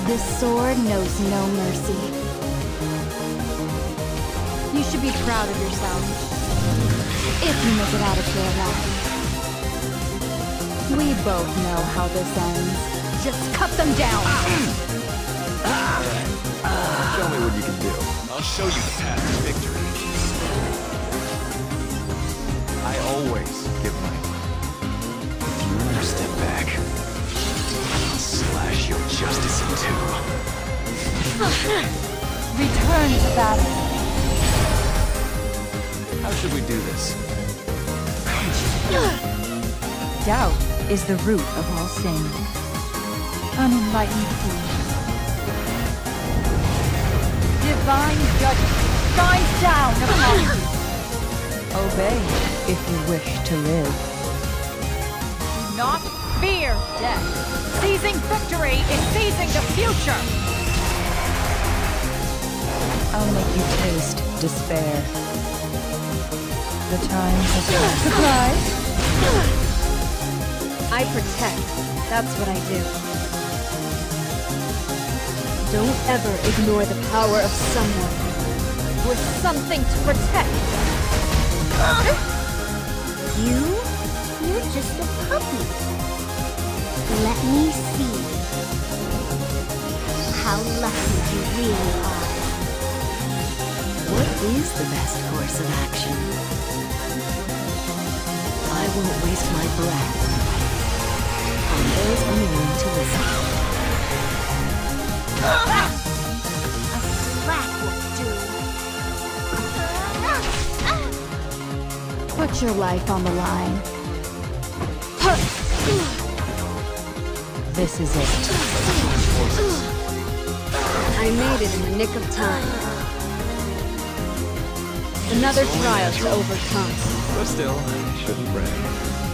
This sword knows no mercy. You should be proud of yourself. If you make it out of here alive. We both know how this ends. Just cut them down! Show me what you can do. I'll show you the path to victory. I always give my word. If you ever step back, I'll slash your justice in two. Return to battle. How should we do this? Doubt is the root of all sin. Unenlightened fools. Divine judgment shines down upon you. Obey if you wish to live. Do not fear death. Seizing victory is seizing the future. I'll make you taste despair. The time has come. Surprise! I protect. That's what I do. Don't ever ignore the power of someone with something to protect. You're just a puppy. Let me see how lucky you really are. What is the best course of action? I won't waste my breath on those unwilling to listen. A slap will do. Put your life on the line. This is it. I made it in the nick of time. Another trial to overcome. But still, I shouldn't brag.